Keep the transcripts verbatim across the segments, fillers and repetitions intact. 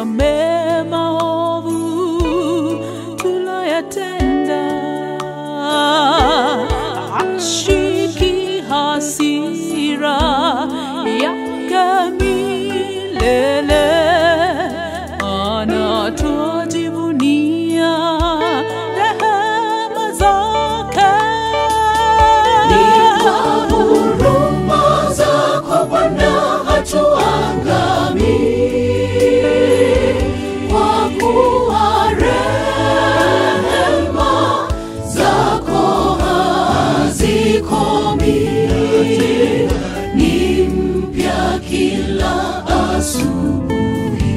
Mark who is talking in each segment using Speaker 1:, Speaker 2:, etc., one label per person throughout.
Speaker 1: tusamehe maovu tuloyatenda, ashiki hasira yake milele, anatujivunia rehema zake.
Speaker 2: Ni kwa huruma zako Bwana hatuangamii, kwa kuwa rehema zako hazikomi, ni mpya kila asubuhi.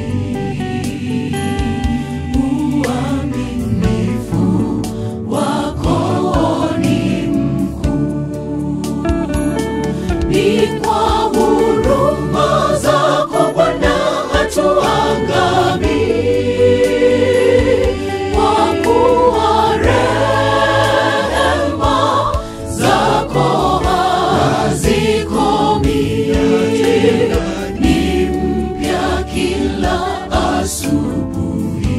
Speaker 2: Uaminifu wako ni mkuu. Ni kwa huruma zako Bwana hatuangamii, kwa kuwa rehema zako hazikomi, ni mpya kila asubuhi.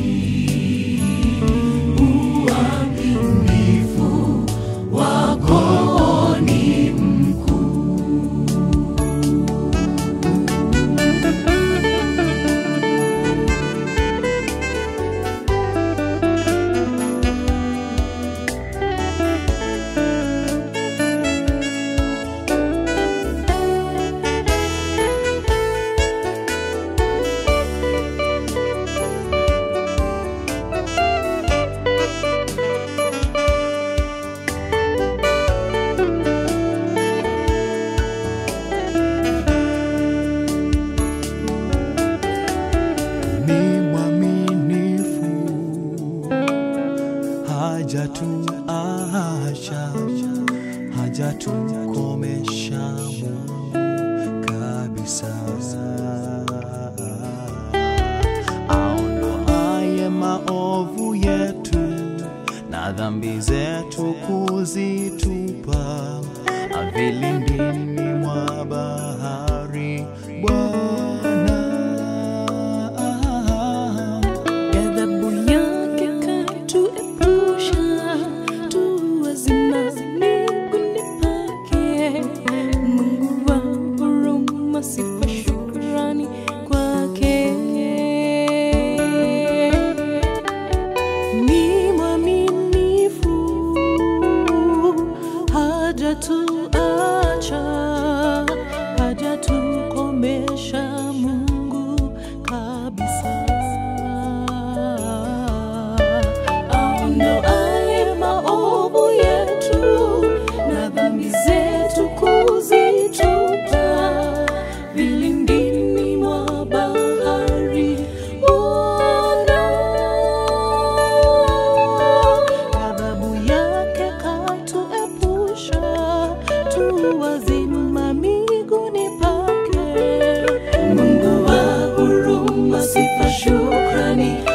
Speaker 2: Uaminifu wako ni
Speaker 3: hajatuacha, hajatukomesha kabisa. Aondoaye maovu yetu na dhambi zetu kuzitupa vilindini mwa bahari. Bwana
Speaker 1: Ghadhabu yake katuepusha, tuwazima miguuni pake. Mungu wa huruma, sifa shukrani kwake. Ni mwaminifu, hajatuacha, hajatukomesha Mungu kabisa. Aondoaye maovu yetu na dhambi zetu kuzitupa vilindini mwa bahari. Bwana ghadhabu yake katuepusha, tuwazima miguuni pake. Mungu wa huruma, sifa shukrani